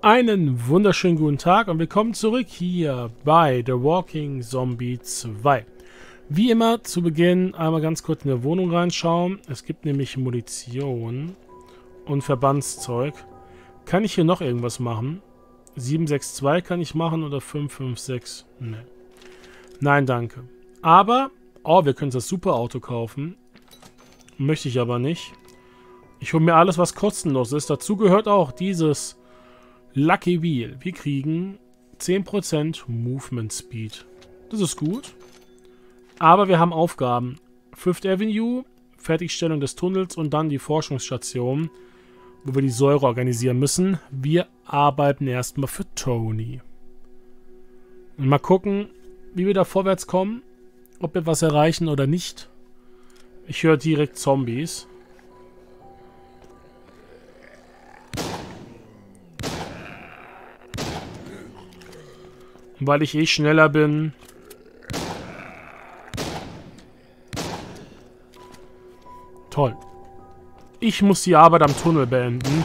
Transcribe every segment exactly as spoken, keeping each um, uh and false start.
Einen wunderschönen guten Tag und willkommen zurück hier bei The Walking Zombie zwei. Wie immer zu Beginn einmal ganz kurz in der Wohnung reinschauen. Es gibt nämlich Munition und Verbandszeug. Kann ich hier noch irgendwas machen? sieben sechs zwei kann ich machen oder fünf fünf sechs? Nee. Nein, danke. Aber, oh, wir können das Superauto kaufen. Möchte ich aber nicht. Ich hole mir alles, was kostenlos ist. Dazu gehört auch dieses Lucky Wheel. Wir kriegen zehn Prozent Movement Speed. Das ist gut. Aber wir haben Aufgaben. Fifth Avenue, Fertigstellung des Tunnels und dann die Forschungsstation, wo wir die Säure organisieren müssen. Wir arbeiten erstmal für Tony. Und mal gucken, wie wir da vorwärts kommen. Ob wir was erreichen oder nicht. Ich höre direkt Zombies. Und weil ich eh schneller bin, toll. Ich muss die Arbeit am Tunnel beenden.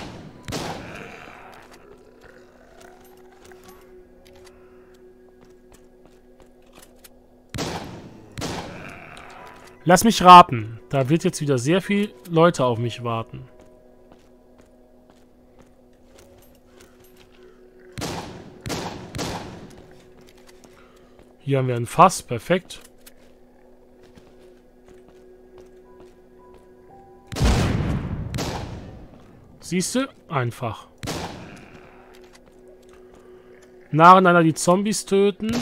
Lass mich raten. Da wird jetzt wieder sehr viel Leute auf mich warten. Hier haben wir ein Fass. Perfekt. Siehst du? Einfach. Nacheinander die Zombies töten.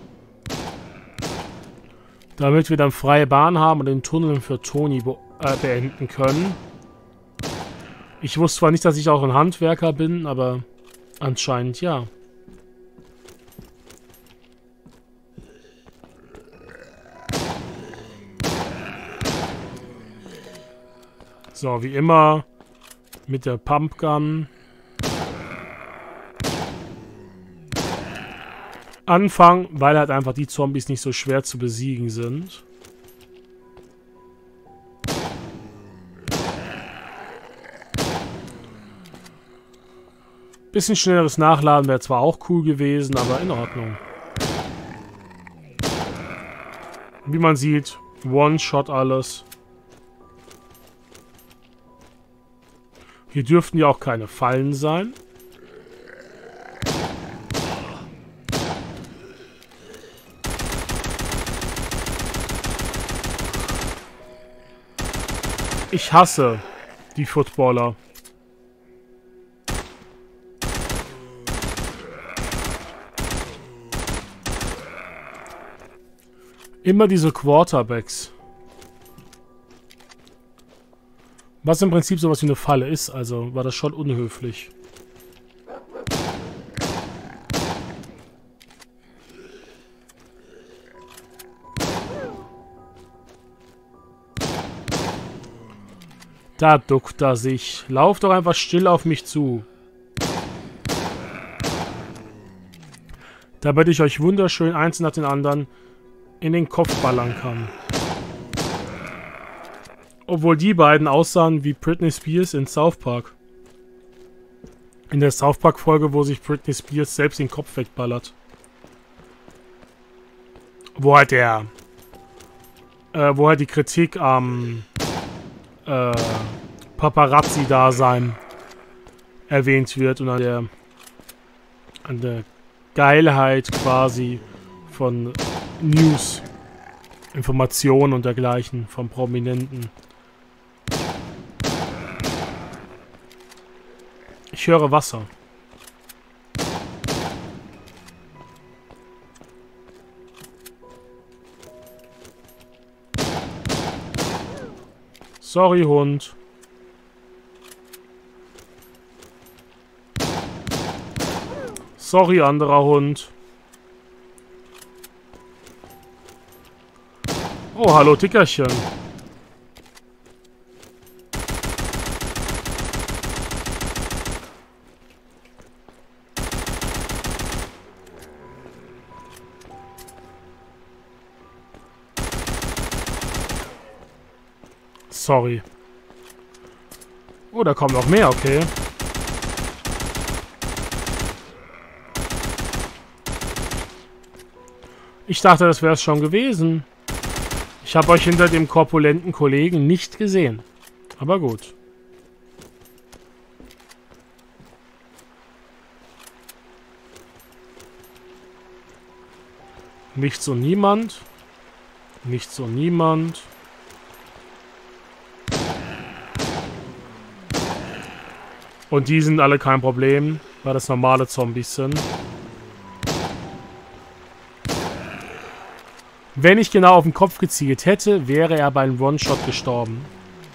Damit wir dann freie Bahn haben und den Tunnel für Tony be äh, beenden können. Ich wusste zwar nicht, dass ich auch ein Handwerker bin, aber anscheinend ja. So, wie immer mit der Pumpgun. Anfangen, weil halt einfach die Zombies nicht so schwer zu besiegen sind. Bisschen schnelleres Nachladen wäre zwar auch cool gewesen, aber in Ordnung. Wie man sieht, One-Shot alles. Hier dürften ja auch keine Fallen sein. Ich hasse die Footballer. Immer diese Quarterbacks. Was im Prinzip sowas wie eine Falle ist, also war das schon unhöflich. Da duckt er sich. Lauf doch einfach still auf mich zu. Damit ich euch wunderschön eins nach den anderen in den Kopf ballern kann. Obwohl die beiden aussahen wie Britney Spears in South Park. In der South Park Folge, wo sich Britney Spears selbst den Kopf wegballert. Wo halt der... Äh, wo halt die Kritik am... Äh, Paparazzi-Dasein erwähnt wird und an der... an der Geilheit quasi von News, Informationen und dergleichen von Prominenten. Ich höre Wasser. Sorry, Hund. Sorry, anderer Hund. Oh, hallo, Tickerchen. Sorry. Oh, da kommen noch mehr, okay. Ich dachte, das wäre es schon gewesen. Ich habe euch hinter dem korpulenten Kollegen nicht gesehen. Aber gut. Nichts und niemand. Nichts und niemand. Und die sind alle kein Problem, weil das normale Zombies sind. Wenn ich genau auf den Kopf gezielt hätte, wäre er beim One-Shot gestorben.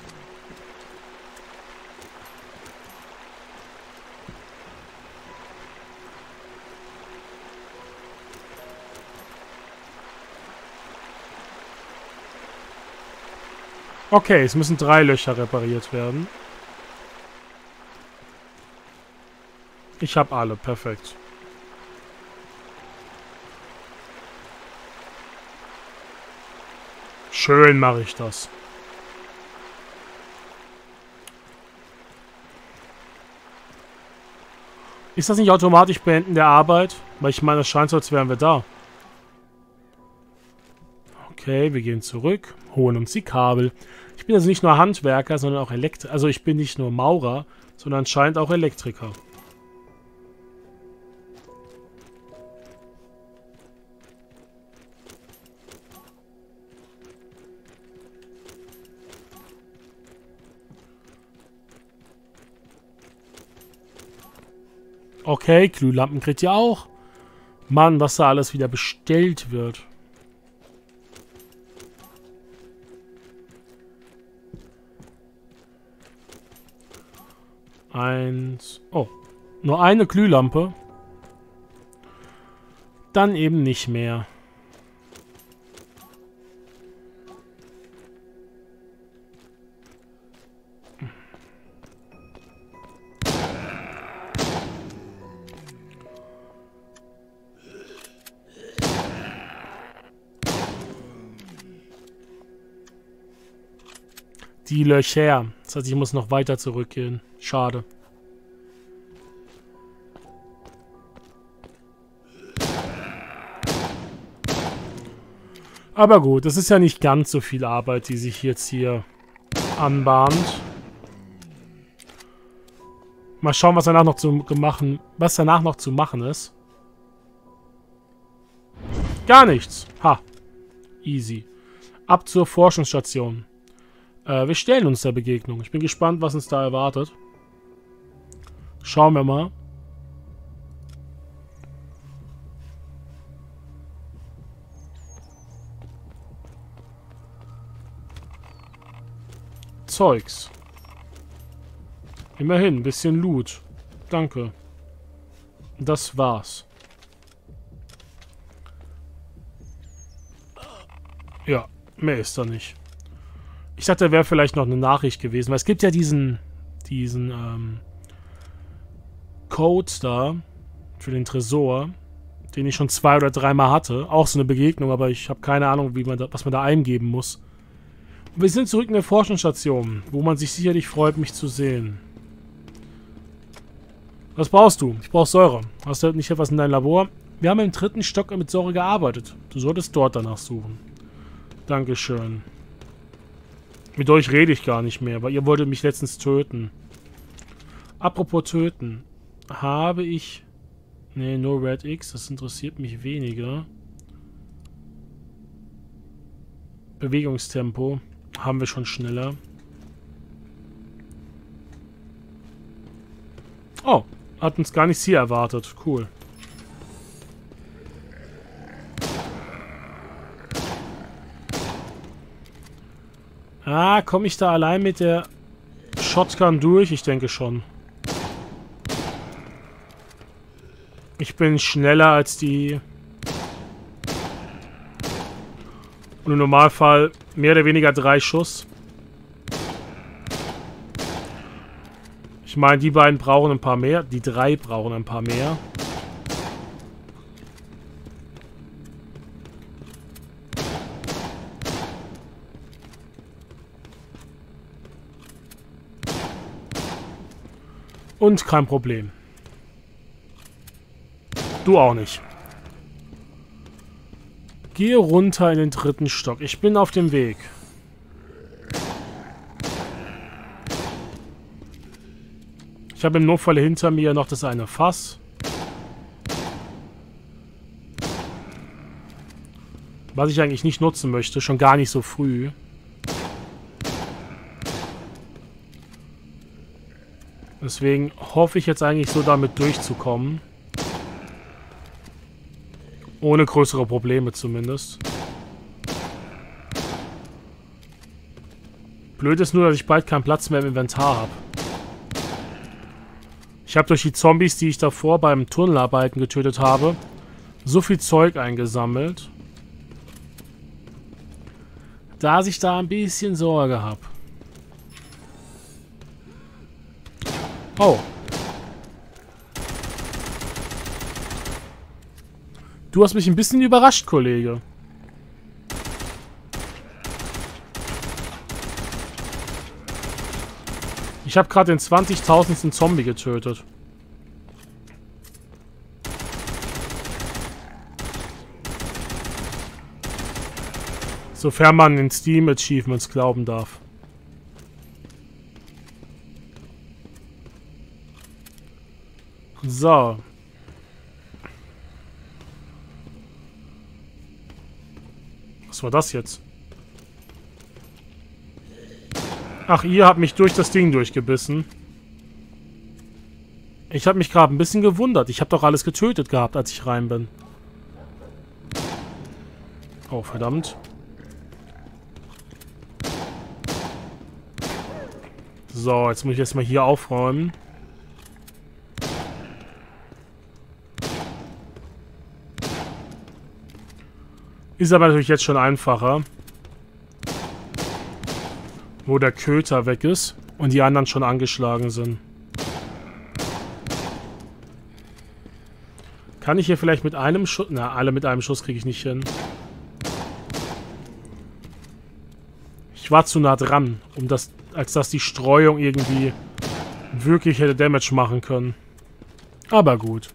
Okay, es müssen drei Löcher repariert werden. Ich habe alle, perfekt. Schön mache ich das. Ist das nicht automatisch Beenden der Arbeit? Weil ich meine, es scheint so, als wären wir da. Okay, wir gehen zurück, holen uns die Kabel. Ich bin also nicht nur Handwerker, sondern auch Elektriker. Also ich bin nicht nur Maurer, sondern anscheinend auch Elektriker. Okay, Glühlampen kriegt ihr auch. Mann, was da alles wieder bestellt wird. Eins. Oh, nur eine Glühlampe. Dann eben nicht mehr. Die Löcher. Das heißt, ich muss noch weiter zurückgehen. Schade. Aber gut, das ist ja nicht ganz so viel Arbeit, die sich jetzt hier anbahnt. Mal schauen, was danach noch zu machen, was danach noch zu machen ist. Gar nichts. Ha. Easy. Ab zur Forschungsstation. Äh, wir stellen uns der Begegnung. Ich bin gespannt, was uns da erwartet. Schauen wir mal. Zeugs. Immerhin, ein bisschen Loot. Danke. Das war's. Ja, mehr ist da nicht. Ich dachte, da wäre vielleicht noch eine Nachricht gewesen, weil es gibt ja diesen, diesen, ähm, Code da für den Tresor, den ich schon zwei oder dreimal hatte. Auch so eine Begegnung, aber ich habe keine Ahnung, wie man da, was man da eingeben muss. Und wir sind zurück in der Forschungsstation, wo man sich sicherlich freut, mich zu sehen. Was brauchst du? Ich brauche Säure. Hast du nicht etwas in deinem Labor? Wir haben im dritten Stock mit Säure gearbeitet. Du solltest dort danach suchen. Dankeschön. Mit euch rede ich gar nicht mehr, weil ihr wolltet mich letztens töten. Apropos töten. Habe ich... Ne, nur Red X. Das interessiert mich weniger. Bewegungstempo. Haben wir schon schneller. Oh. Hat uns gar nichts hier erwartet. Cool. Ah, komme ich da allein mit der Shotgun durch? Ich denke schon. Ich bin schneller als die... Und im Normalfall mehr oder weniger drei Schuss. Ich meine, die beiden brauchen ein paar mehr. Die drei brauchen ein paar mehr. Und kein Problem. Du auch nicht. Gehe runter in den dritten Stock. Ich bin auf dem Weg. Ich habe im Notfall hinter mir noch das eine Fass. Was ich eigentlich nicht nutzen möchte. Schon gar nicht so früh. Deswegen hoffe ich jetzt eigentlich so damit durchzukommen. Ohne größere Probleme zumindest. Blöd ist nur, dass ich bald keinen Platz mehr im Inventar habe. Ich habe durch die Zombies, die ich davor beim Tunnelarbeiten getötet habe, so viel Zeug eingesammelt, dass ich da ein bisschen Sorge habe. Oh. Du hast mich ein bisschen überrascht, Kollege. Ich habe gerade den zwanzigtausendsten Zombie getötet. Sofern man den Steam Achievements glauben darf. So. Was war das jetzt? Ach, ihr habt mich durch das Ding durchgebissen. Ich habe mich gerade ein bisschen gewundert. Ich habe doch alles getötet gehabt, als ich rein bin. Oh, verdammt. So, jetzt muss ich erstmal hier aufräumen. Ist aber natürlich jetzt schon einfacher. Wo der Köter weg ist und die anderen schon angeschlagen sind. Kann ich hier vielleicht mit einem Schuss... Na, alle mit einem Schuss kriege ich nicht hin. Ich war zu nah dran, um das, als dass die Streuung irgendwie wirklich hätte Damage machen können. Aber gut.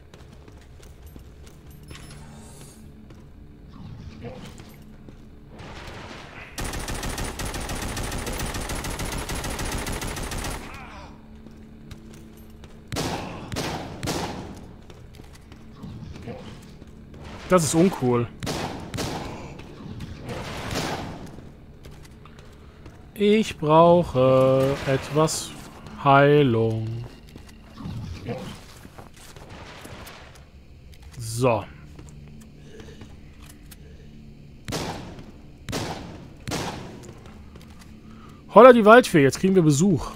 Das ist uncool. Ich brauche etwas Heilung. So. Holla die Waldfee, jetzt kriegen wir Besuch.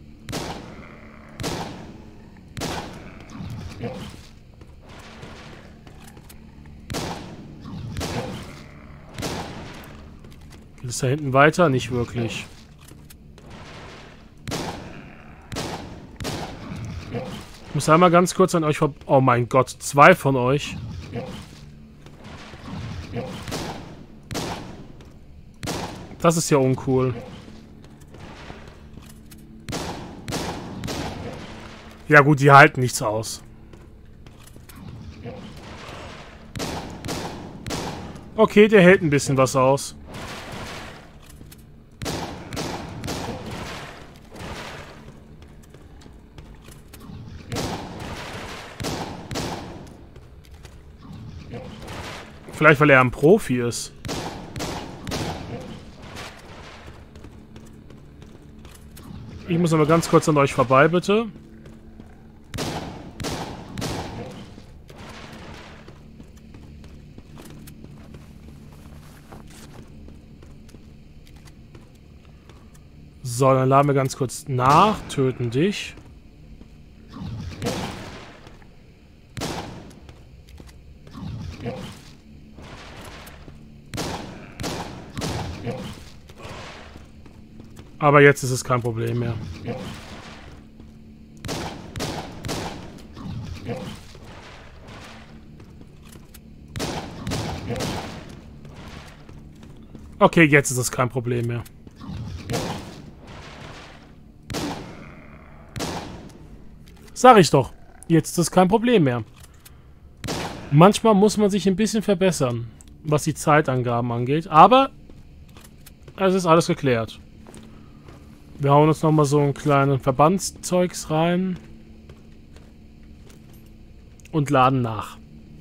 Ist da hinten weiter? Nicht wirklich. Ich muss einmal ganz kurz an euch vor... Oh mein Gott, zwei von euch. Das ist ja uncool. Ja gut, die halten nichts aus. Okay, der hält ein bisschen was aus. Vielleicht, weil er ein Profi ist. Ich muss aber ganz kurz an euch vorbei, bitte. So, dann laden wir ganz kurz nach, töten dich. Aber jetzt ist es kein Problem mehr. Okay, jetzt ist es kein Problem mehr. Sag ich doch. Jetzt ist es kein Problem mehr. Manchmal muss man sich ein bisschen verbessern. was die Zeitangaben angeht. Aber es ist alles geklärt. Wir hauen uns nochmal so einen kleinen Verbandszeugs rein. Und laden nach.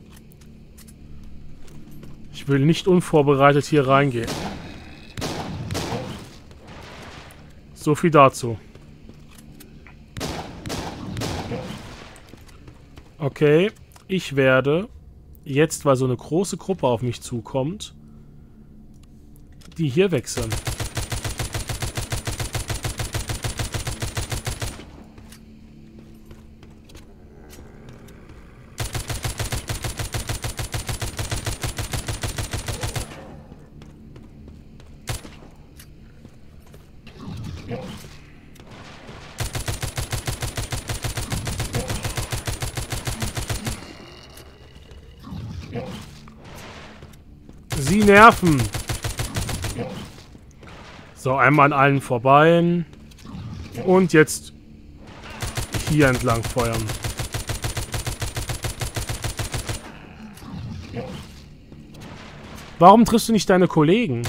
Ich will nicht unvorbereitet hier reingehen. So viel dazu. Okay, ich werde jetzt, weil so eine große Gruppe auf mich zukommt, die hier wechseln. Sie nerven. So, einmal an allen vorbei. Und jetzt hier entlang feuern. Warum triffst du nicht deine Kollegen?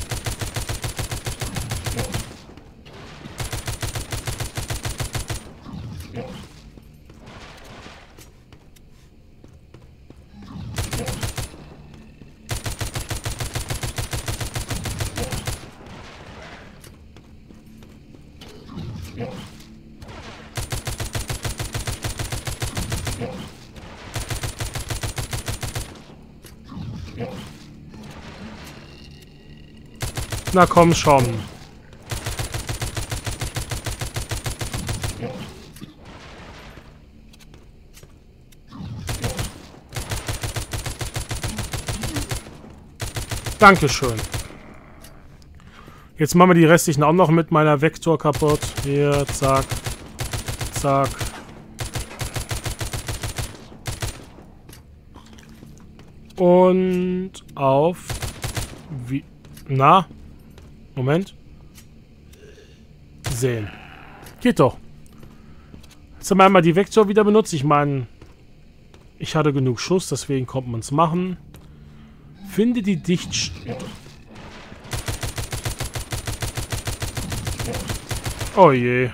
Na komm schon. Dankeschön. Jetzt machen wir die restlichen auch noch mit meiner Vektor kaputt. Hier, zack. Zack. Und auf... Wie... Na? Moment. Sehen. Geht doch. Jetzt haben wir einmal die Vektor wieder benutzt. Ich meine, ich hatte genug Schuss, deswegen konnte man es machen. Finde die Dicht... Oh je.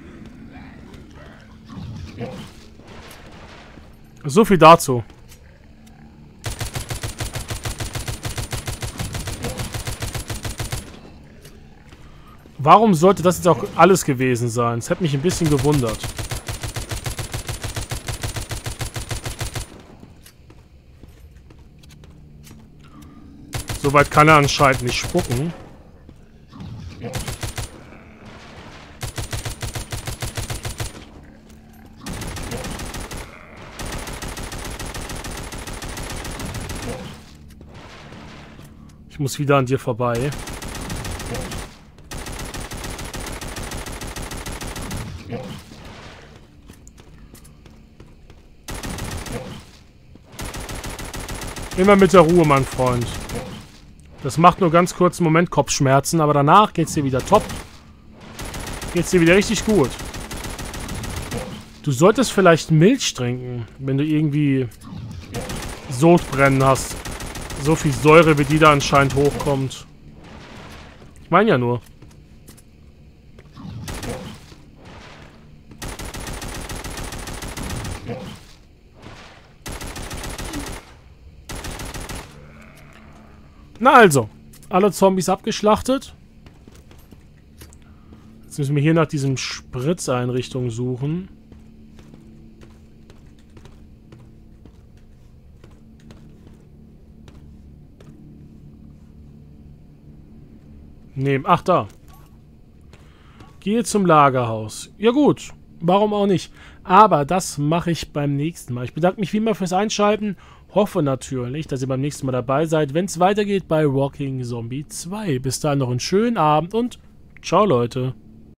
So viel dazu. Warum sollte das jetzt auch alles gewesen sein? Das hat mich ein bisschen gewundert. Soweit kann er anscheinend nicht spucken. Ich muss wieder an dir vorbei. Immer mit der Ruhe, mein Freund. Das macht nur ganz kurz einen Moment Kopfschmerzen, aber danach geht's dir wieder top. Geht's dir wieder richtig gut. Du solltest vielleicht Milch trinken, wenn du irgendwie Sodbrennen hast. So viel Säure, wie die da anscheinend hochkommt. Ich meine ja nur. Na also, alle Zombies abgeschlachtet. Jetzt müssen wir hier nach diesen Spritzeinrichtungen suchen. Nehmen. Ach, da. Gehe zum Lagerhaus. Ja gut, warum auch nicht. Aber das mache ich beim nächsten Mal. Ich bedanke mich wie immer fürs Einschalten. Hoffe natürlich, dass ihr beim nächsten Mal dabei seid, wenn es weitergeht bei Walking Zombie zwei. Bis dahin noch einen schönen Abend und ciao, Leute.